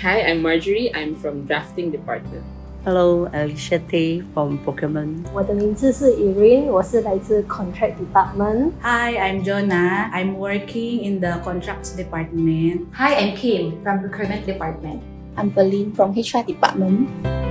Hi, I'm Marjorie. I'm from drafting department. Hello, Alicia Tay from procurement. 我的名字是 Irene， 我是来自 contract department. Hi, I'm Jonah. I'm working in the contracts department. Hi, I'm Kim from procurement department. I'm Berlin from HR department.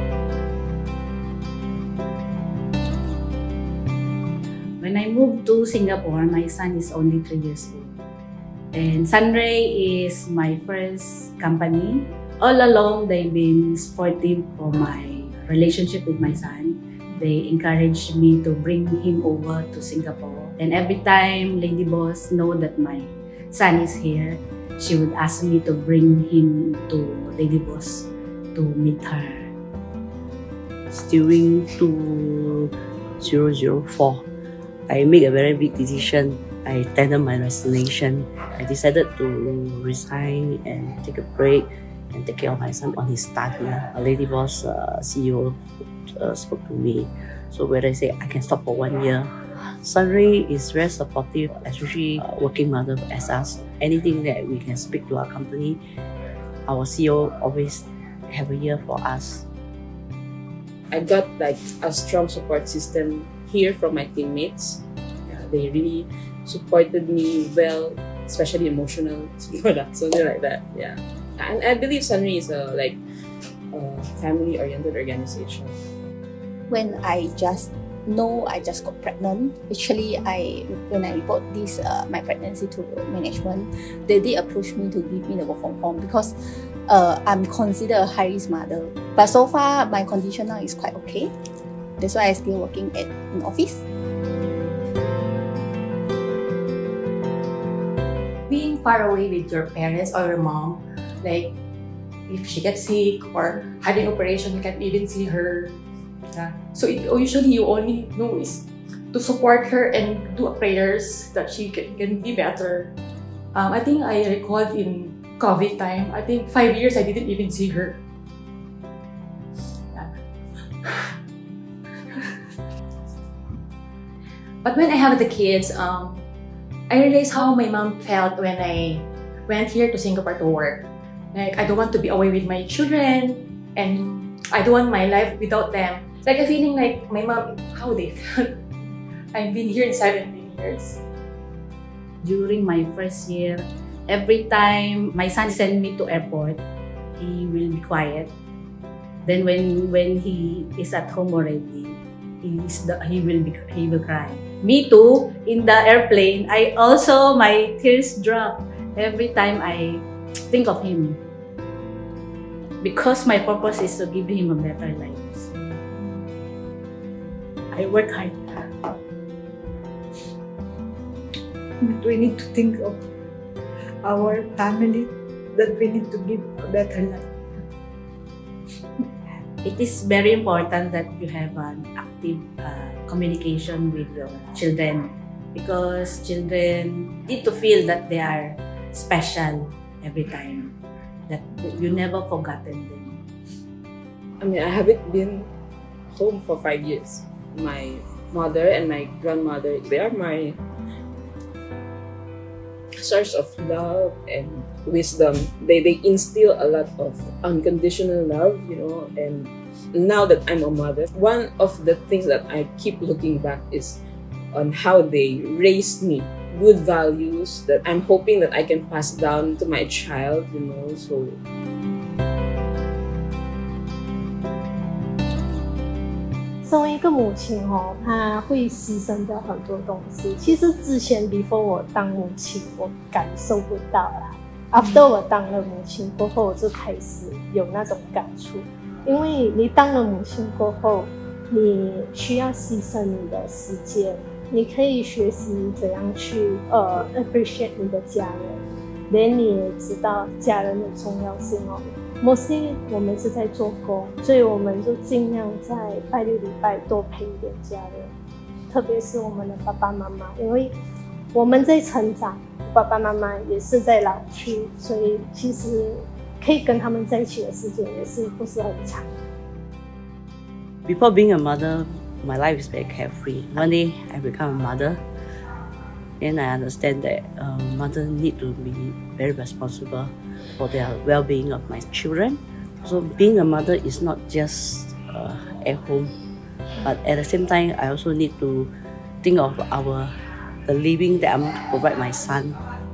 When I moved to Singapore, my son is only 3 years old. And Sunray is my first company. All along, they've been supportive for my relationship with my son. They encouraged me to bring him over to Singapore. And every time Lady Boss know that my son is here, she would ask me to bring him to Lady Boss to meet her. During 2004, I made a very big decision. I tendered my resignation. I decided to resign and take a break and take care of my son on his study. A Lady Boss CEO spoke to me. So when I say I can stop for 1 year, Sunray is very supportive, especially working mother as us. Anything that we can speak to our company, our CEO always have a year for us. I got like a strong support system here from my teammates. They really supported me well, especially emotional support, something like that. Yeah, and I believe Sunray is a family-oriented organization. When I just got pregnant, actually when I report this my pregnancy to management, they did approach me to give me the work from home because I'm considered a high-risk mother. But so far my condition now is quite okay. That's why I'm still working in office. Being far away with your parents or your mom, like if she gets sick or having operation, you can't even see her. So usually you only know is to support her and do prayers that she can be better. I think I recalled in COVID time, I think 5 years I didn't even see her. But when I have the kids, I realized how my mom felt when I went here to Singapore to work. Like, I don't want to be away with my children and I don't want my life without them. Like, a feeling like my mom, how they felt. I've been here in 17 years. During my first year, every time my son sent me to airport, he will be quiet. Then when he is at home already, he will cry. Me too, in the airplane, my tears drop every time I think of him. Because my purpose is to give him a better life. I work hard. But we need to think of our family, that we need to give a better life. It is very important that you have an active communication with your children, because children need to feel that they are special every time, that you never forgotten them. I mean, I haven't been home for 5 years. My mother and my grandmother, they are my source of love and wisdom. They instill a lot of unconditional love, and now that I'm a mother, one of the things that I keep looking back is on how they raised me. Good values that I'm hoping that I can pass down to my child, so. 身为一个母亲她会牺牲掉很多东西。其实之前 before 我当母亲，我感受不到啦。After 我当了母亲过后，我就开始有那种感触。因为你当了母亲过后，你需要牺牲你的时间，你可以学习怎样去appreciate 你的家人，连你也知道家人的重要性Mostly 我们是在做工，所以我们就尽量在拜六礼拜多陪一点家人，特别是我们的爸爸妈妈，因为我们在成长，爸爸妈妈也是在老去，所以其实可以跟他们在一起的时间也是不是很长。 Before being a mother, my life is very carefree. One day I become a mother. And I understand that mother need to be very responsible for the well-being of my children. So being a mother is not just at home, but at the same time, I also need to think of the living that I'm going to provide my son.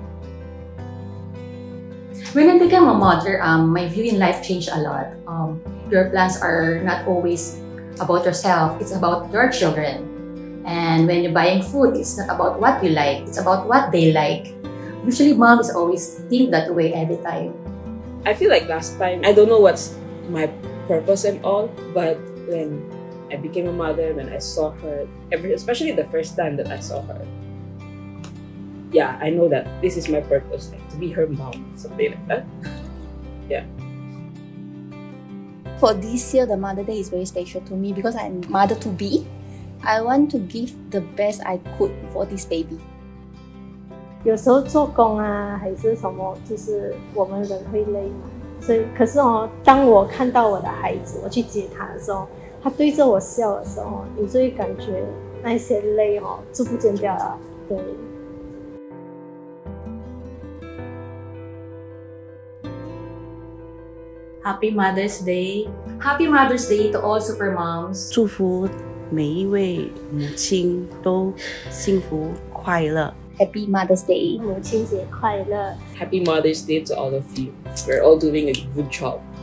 When I became a mother, my view in life changed a lot. Your plans are not always about yourself, it's about your children. And when you're buying food, it's not about what you like, it's about what they like. Usually, moms always think that way every time. I feel like last time, I don't know what's my purpose and all, but when I became a mother, when I saw her, especially the first time that I saw her, yeah, I know that this is my purpose, like to be her mom, something like that. Yeah. For this year, the Mother Day is very special to me because I'm mother-to-be. I want to give the best I could for this baby. 有时候做工啊，还是什么，就是我们人会累嘛。所以，可是哦，当我看到我的孩子，我去接他的时候，他对着我笑的时候，你就会感觉那些累哦，就不见掉了。对。 Happy Mother's Day! Happy Mother's Day to all super moms! 祝福每一位母亲都幸福快乐。 Happy Mother's Day! 母亲节快乐 Happy Mother's Day to all of you. We're all doing a good job.